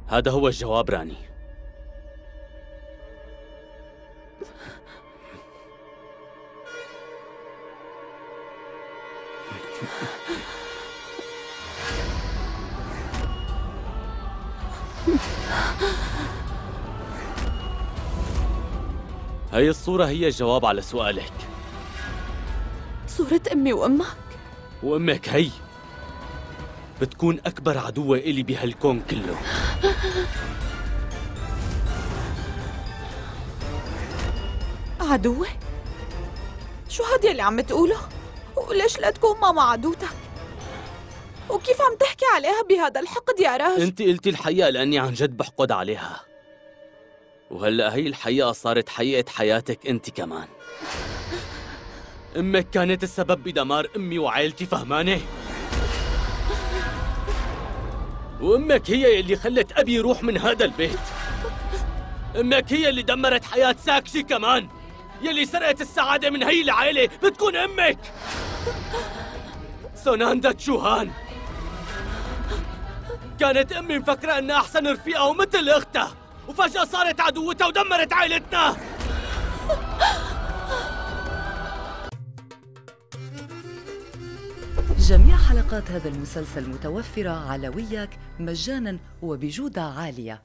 هذا هو الجواب راني. هي الصورة هي الجواب على سؤالك. صورة أمي وأمك؟ وأمك هي بتكون أكبر عدوة إلي بهالكون كله. عدوة؟ شو هاد اللي عم تقوله؟ وليش لا تكون ماما عدوتك؟ وكيف عم تحكي عليها بهذا الحقد يا راج؟ انت قلتي الحقيقة لأني عن جد بحقد عليها، وهلأ هي الحقيقة صارت حقيقة حياتك انت كمان. أمك كانت السبب بدمار أمي وعائلتي، فهمانة؟ وأمك هي اللي خلت أبي يروح من هذا البيت. أمك هي اللي دمرت حياة ساكشي كمان، يلي سرقت السعادة من هي العائلة بتكون أمك. سوناندا تشوهان كانت أمي مفكرة أنها أحسن رفيقة ومثل أختها، وفجأة صارت عدوتها ودمرت عائلتنا. جميع حلقات هذا المسلسل متوفرة على وياك مجاناً وبجودة عالية.